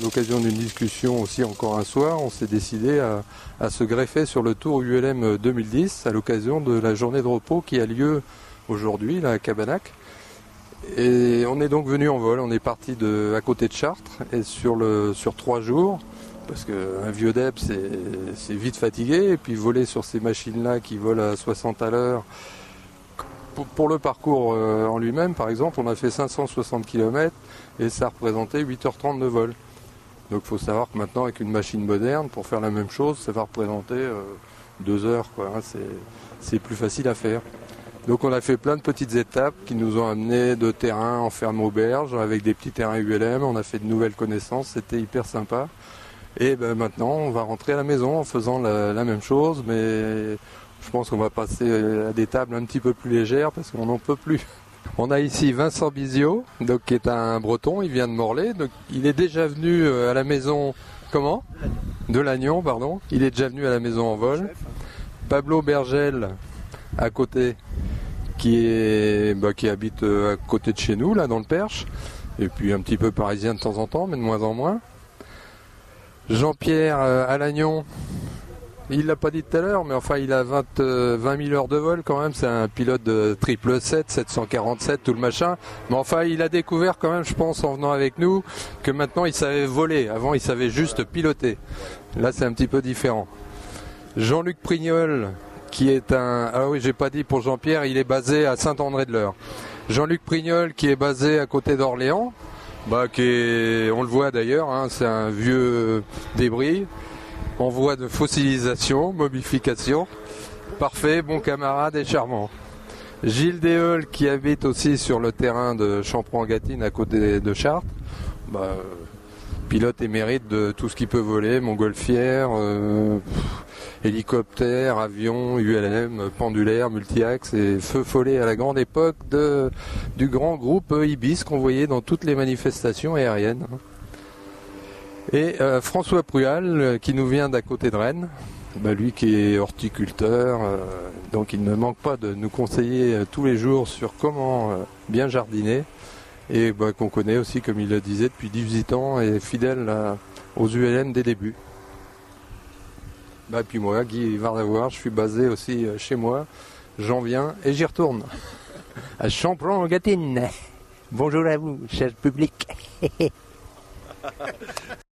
l'occasion d'une discussion aussi encore un soir, on s'est décidé à se greffer sur le Tour ULM 2010 à l'occasion de la journée de repos qui a lieu aujourd'hui là, à Cabanac. Et on est donc venu en vol, on est parti à côté de Chartres et sur 3 jours, parce qu'un vieux DEP c'est vite fatigué, et puis voler sur ces machines-là qui volent à 60 à l'heure. Pour le parcours en lui-même, par exemple, on a fait 560 km et ça représentait 8h30 de vol. Donc il faut savoir que maintenant, avec une machine moderne, pour faire la même chose, ça va représenter 2 heures, quoi, hein, c'est plus facile à faire. Donc on a fait plein de petites étapes qui nous ont amené de terrain en ferme auberge, avec des petits terrains ULM, on a fait de nouvelles connaissances, c'était hyper sympa. Et ben, maintenant, on va rentrer à la maison en faisant la même chose, mais je pense qu'on va passer à des tables un petit peu plus légères parce qu'on n'en peut plus. On a ici Vincent Bizio, donc, qui est un breton, il vient de Morlaix. Donc, il est déjà venu à la maison... Comment ? De Lannion, pardon. Il est déjà venu à la maison en vol. Pablo Bergel, à côté, qui habite à côté de chez nous, là, dans le Perche. Et puis un petit peu parisien de temps en temps, mais de moins en moins. Jean-Pierre à Lannion. Il l'a pas dit tout à l'heure, mais enfin il a 20 000 heures de vol quand même, c'est un pilote de 777, 747, tout le machin. Mais enfin il a découvert quand même, je pense, en venant avec nous, que maintenant il savait voler. Avant il savait juste piloter. Là c'est un petit peu différent. Jean-Luc Prignol, qui est ah oui, j'ai pas dit pour Jean-Pierre, il est basé à Saint-André-de-l'Eure. Jean-Luc Prignol qui est basé à côté d'Orléans, on le voit d'ailleurs, hein, c'est un vieux débris. En voie de fossilisation, momification. Parfait, bon camarade et charmant. Gilles Déheul qui habite aussi sur le terrain de Champran-Gâtine à côté de Chartres. Pilote émérite de tout ce qui peut voler, montgolfière, hélicoptère, avion, ULM, pendulaire, multi-axe et feu follet à la grande époque du grand groupe Ibis qu'on voyait dans toutes les manifestations aériennes. Et François Prual, qui nous vient d'à côté de Rennes, lui qui est horticulteur, donc il ne manque pas de nous conseiller tous les jours sur comment bien jardiner, et qu'on connaît aussi, comme il le disait, depuis 18 ans et fidèle aux ULM dès débuts. Puis moi, Guy Vardavoir, je suis basé aussi chez moi, j'en viens et j'y retourne, à Champran-Gâtine. Bonjour à vous, cher public.